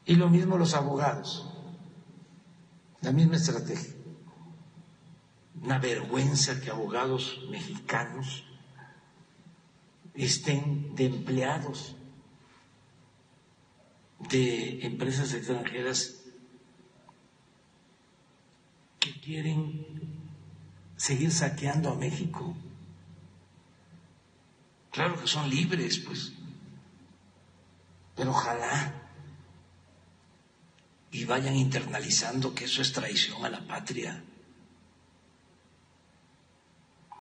Y lo mismo los abogados, la misma estrategia. Una vergüenza que abogados mexicanos estén de empleados de empresas extranjeras que quieren seguir saqueando a México. Claro que son libres, pues, pero ojalá y vayan internalizando que eso es traición a la patria.